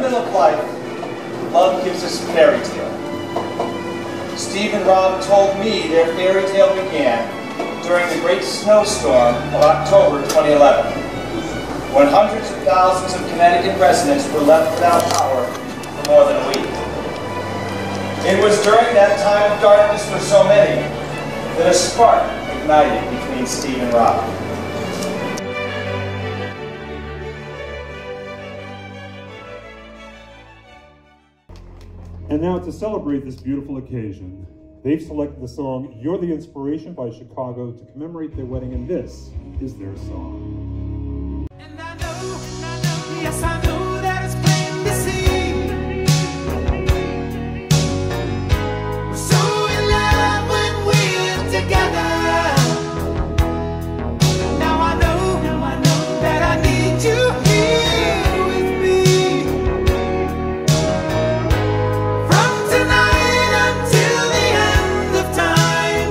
middle of life, love gives us a fairy tale. Steve and Rob told me their fairy tale began during the great snowstorm of October 2011, when hundreds of thousands of Connecticut residents were left without power for more than a week. It was during that time of darkness for so many that a spark ignited between Steve and Rob. And now, to celebrate this beautiful occasion, they've selected the song You're the Inspiration by Chicago to commemorate their wedding, and this is their song. And I know, yes I know that it's plain to see. We're so in love when we're together. Now I know that I need you here with me. From tonight until the end of time,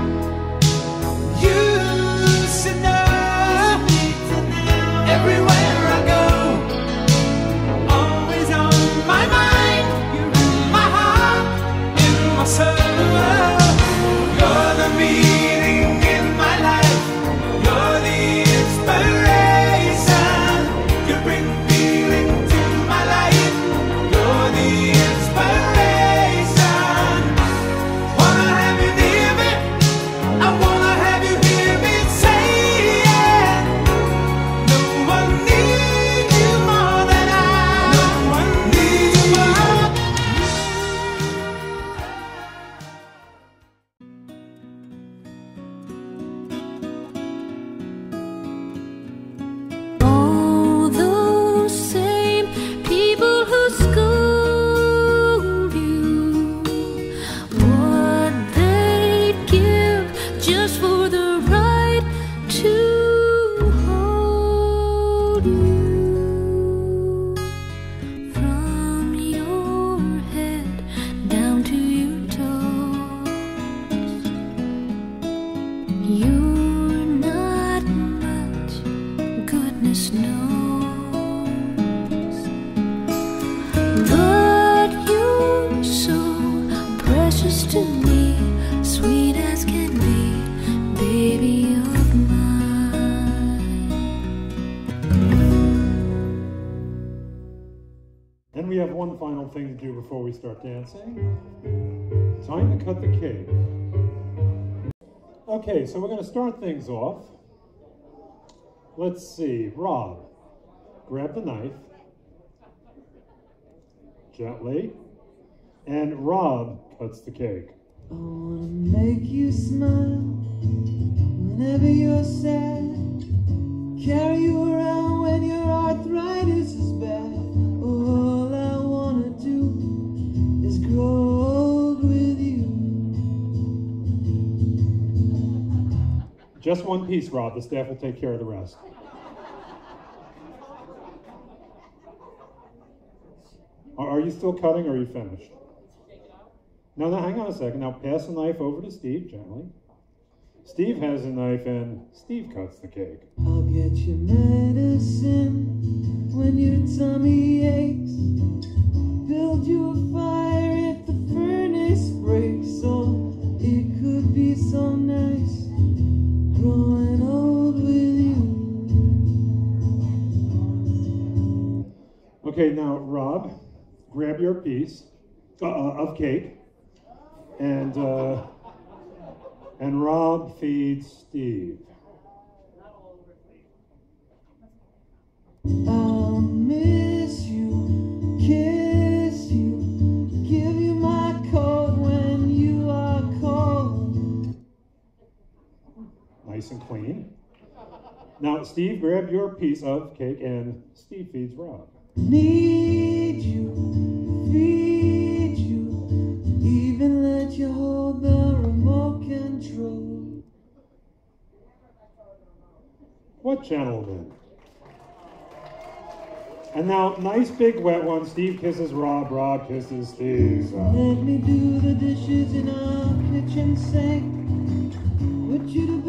you should know. Everywhere I go, always on my mind. You're in my heart, in my soul. You're the meaning in my life. You're the inspiration. You bring feeling to my life. You're the inspiration. Wanna have you near me. I wanna have you hear me say it. No one needs you more than I. No one needs you more. All those same people who schooled you, what they'd give just for the right to hold you. From your head down to your toes, you're not much, goodness knows, but you're so precious to me, sweet as can be, baby of mine. And we have one final thing to do before we start dancing. Time to cut the cake. Okay, so we're going to start things off. Let's see, Rob, grab the knife, gently, and Rob cuts the cake. I wanna make you smile whenever you're sad. Carry you around when your arthritis is bad. All I wanna do is grow old with you. Just one piece, Rob. The staff will take care of the rest. Are you still cutting, or are you finished? No, hang on a second. Now pass the knife over to Steve, gently. Steve has a knife, and Steve cuts the cake. I'll get you medicine when your tummy aches. Build you a fire if the furnace breaks. Oh, it could be so nice growing old with you. Okay, now Rob, grab your piece of cake, and Rob feeds Steve. I'll miss you, kiss you, give you my coat when you are cold. Nice and clean. Now, Steve, grab your piece of cake, and Steve feeds Rob. Need you, feed you, even let you hold the remote control. What gentleman. And now, nice big wet one. Steve kisses Rob, Rob kisses Steve. Let me do the dishes in our kitchen sink. Put you to